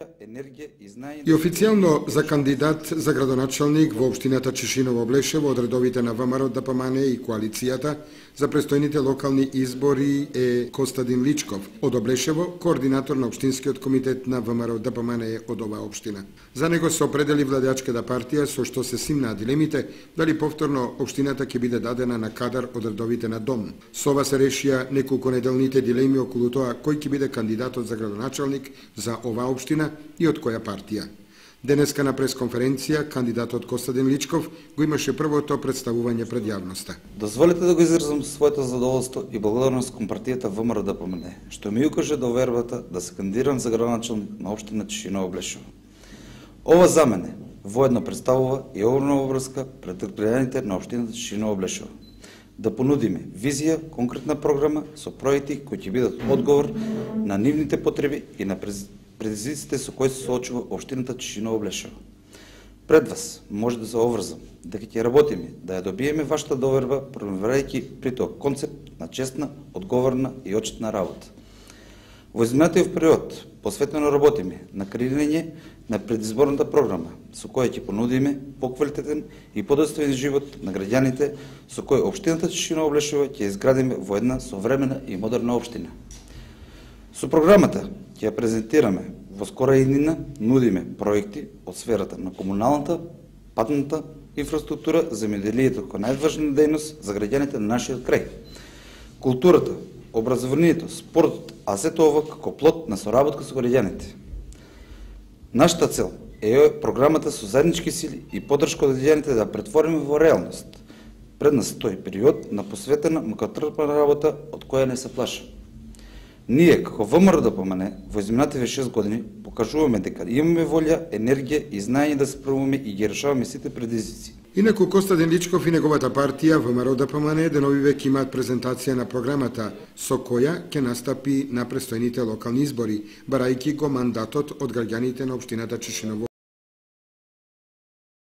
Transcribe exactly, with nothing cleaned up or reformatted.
енергија и знаење. И официјално за кандидат за градоначалник во општината Чешиново-Облешево од редовите на ВМРО ДПМНЕ и коалицијата за престојните локални избори е Костадин Личков од Облешево, координатор на општинскиот комитет на ВМРО ДПМНЕ од оваа општина. За него се определи владеачката партија со што се симнаа дилемите дали повторно општината ќе биде дадена на кадар од редовите на Дом. Со ова се решија неколку неделните дилеми околу тоа кој ќе биде кандидатот за градоначалник за оваа општина и од која партија. Денеска на пресконференција кандидатот Костадин Личков го имаше првото представување пред јавноста. Дозволете да го изразам своето задоволство и благодарност кон партијата ВМРО ДПМНЕ, што ми укаже довербата да се кандидирам за градоначалник на општина Чешиново-Облешево. Ова за мене воедно представува и огромна обврска пред граѓаните на општината Чешиново-Облешево. Да понудиме визија, конкретна програма со проекти кои ќе бидат одговор на нивните потреби и на предизвиците со кои се соочува општината Чешиново-Облешево. Пред вас може да се обврзам дека ќе работиме да ја добиеме вашата доверба, промовирајќи при тоа концепт на честна, одговорна и очетна работа. Во изминатиот период посветено работиме на креирање на предизборната програма со која ќе понудиме поквалитетен и подостоен живот на граѓаните со кој општината Чешиново-Облешево ќе изградиме во една современа и модерна општина. Со програмата ќе ја презентираме во скора иднина, нудиме проекти од сферата на комуналната, патната инфраструктура, земјоделието кој најважна дејност за граѓаните на нашиот крај. Културата, образованието, спортот, а сето ова како плод на соработка со граѓаните. Нашата цел е програмата со заеднички сили и поддршка од граѓаните да претвориме во реалност. Пред нас стои период на посветена мукотрпна работа од која не се плаша. Ние, како ВМРО ДПМНЕ, во изминативе шест години покажуваме дека имаме волја, енергија и знаење да се справуваме и ги решаваме сите предизвици. Инаку Костадин Личков и неговата партија ВМРО ДПМНЕ деновиве ќе имаат презентација на програмата со која ќе настапи на престојните локални избори, барајќи го мандатот од граѓаните на општината Чешиново